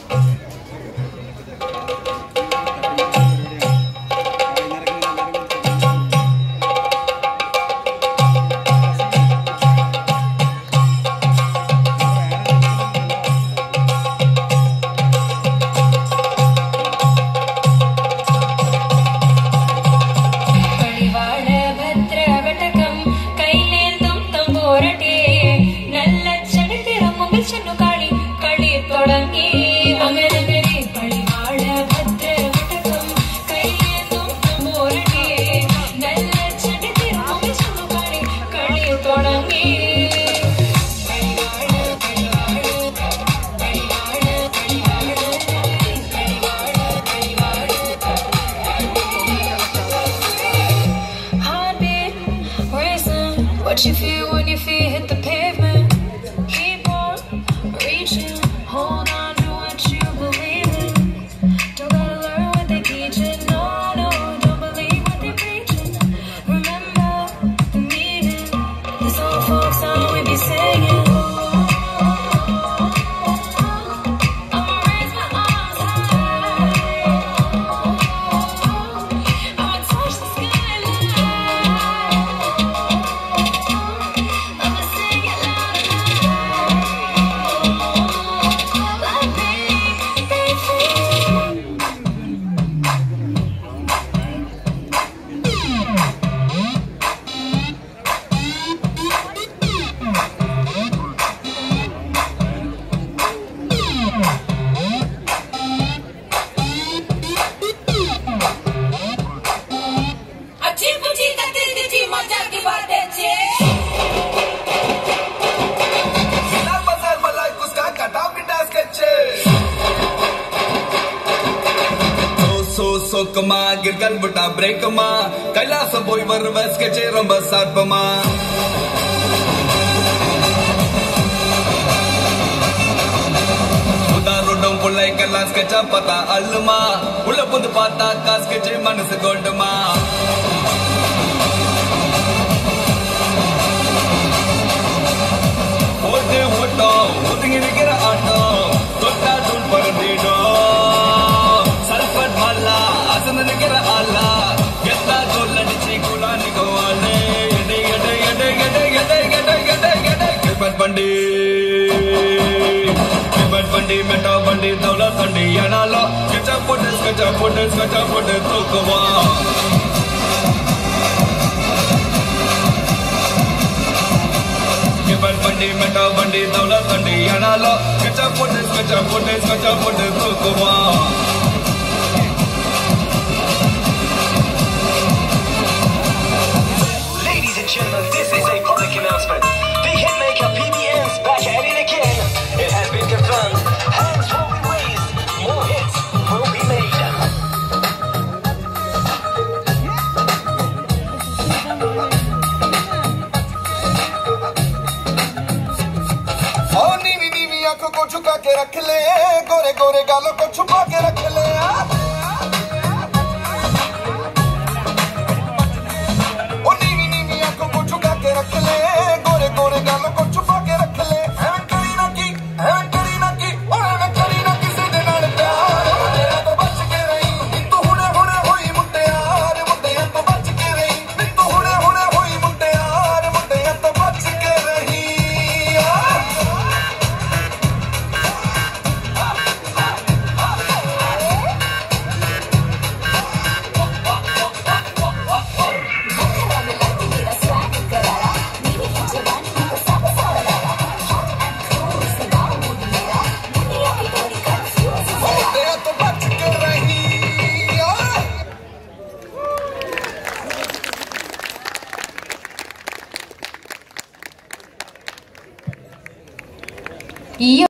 What you feel when your feet hit the pavement? Keep on reaching, hold on to what you believe in. Don't gotta learn what they teaching, no, no, don't believe what they preaching. Remember the meaning, this old folk song we be singing. I'ma raise my arms high, I'ma touch the skyline. Sokma girgal buta break ma kailas boy war vas ke cheram basat ma uda rodom pulai kailas ke chapata alma ula bud pata kas ke che manas gold ma ode oto udingi nikira ato totta dun par dido Get Allah, get that gold and Chikulani go on. Get Bandi, Meta Bandi, Dawla Bandi, Yanala, get up for this, get up for this, get up for this, Tokova. Get Bandi, Meta Bandi, Dawla Bandi, Yanala, get up for this, get up for this, get up for this, Tokova. This is a public announcement. The hitmaker PBN's back at it again. It has been confirmed. Hands will be raised. More hits will be made. Oh, नीवी नीवी आंखों को झुका के रख ले, गोरे गोरे गालों को छुपा के रख ले. Y